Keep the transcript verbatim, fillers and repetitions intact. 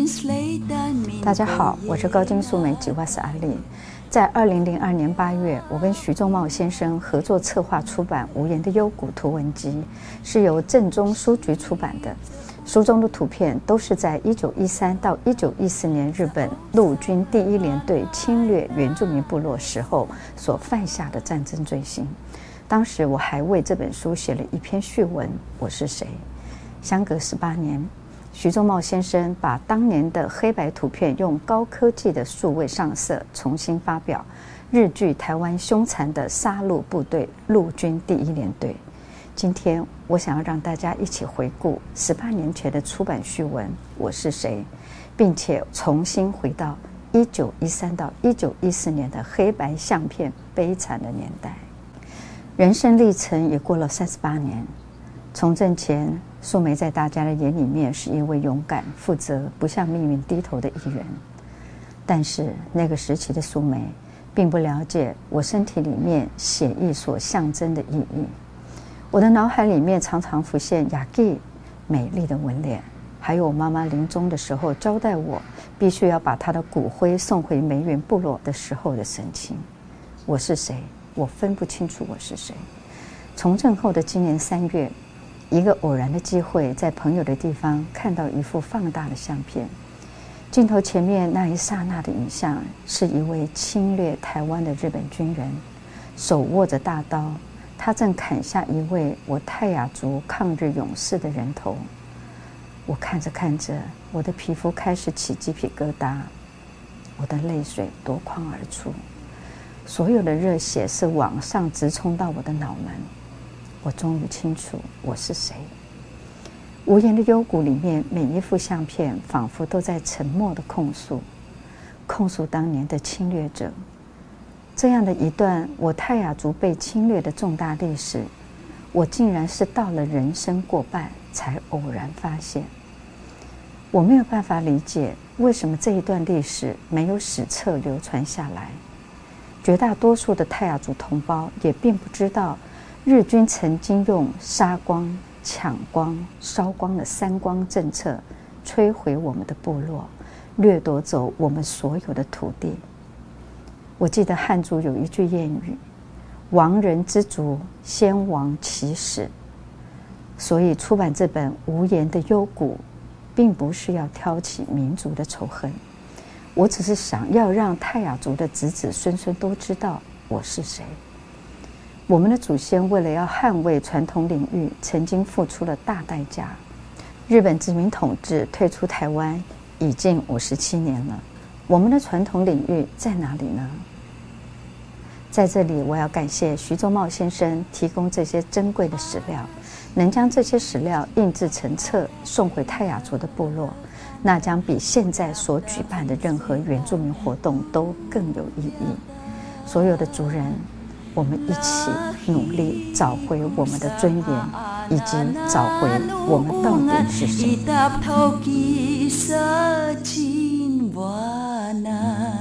大家好，我是高金素梅吉瓦斯阿丽。在二零零二年八月，我跟徐仲茂先生合作策划出版《无言的幽谷》图文集，是由正宗书局出版的。书中的图片都是在一九一三到一九一四年日本陆军第一联队侵略原住民部落时候所犯下的战争罪行。当时我还为这本书写了一篇序文，我是谁？相隔十八年，徐仲茂先生把当年的黑白图片用高科技的数位上色重新发表，日剧台湾凶残的杀戮部队陆军第一联队。今天我想要让大家一起回顾十八年前的出版序文我是谁，并且重新回到一九一三到一九一四年的黑白相片悲惨的年代。人生历程也过了三十八年，从政前素梅在大家的眼里面是一位勇敢、负责、不向命运低头的艺人。但是那个时期的素梅并不了解我身体里面血液所象征的意义。我的脑海里面常常浮现雅纪美丽的纹脸，还有我妈妈临终的时候交代我必须要把她的骨灰送回梅园部落的时候的神情。我是谁？我分不清楚我是谁。从政后的今年三月，一个偶然的机会，在朋友的地方看到一幅放大的相片，镜头前面那一刹那的影像是一位侵略台湾的日本军人，手握着大刀，他正砍下一位我泰雅族抗日勇士的人头。我看着看着，我的皮肤开始起鸡皮疙瘩，我的泪水夺眶而出，所有的热血是往上直冲到我的脑门。我终于清楚我是谁。无言的幽谷里面每一幅相片仿佛都在沉默的控诉，控诉当年的侵略者。这样的一段我泰雅族被侵略的重大历史，我竟然是到了人生过半才偶然发现。我没有办法理解为什么这一段历史没有史册流传下来。绝大多数的泰雅族同胞也并不知道日军曾经用杀光、抢光、烧光的三光政策摧毁我们的部落，掠夺走我们所有的土地。我记得汉族有一句谚语：亡人之族，先亡其史。所以出版这本《无言的幽谷》并不是要挑起民族的仇恨，我只是想要让泰雅族的子子孙孙都知道我是谁。我们的祖先为了要捍卫传统领域，曾经付出了大代价。日本殖民统治退出台湾已经五十七年了，我们的传统领域在哪里呢？在这里，我要感谢徐仲茂先生提供这些珍贵的史料，能将这些史料印制成册送回泰雅族的部落，那将比现在所举办的任何原住民活动都更有意义。所有的族人，我们一起努力找回我们的尊严，以及找回我们到底是谁。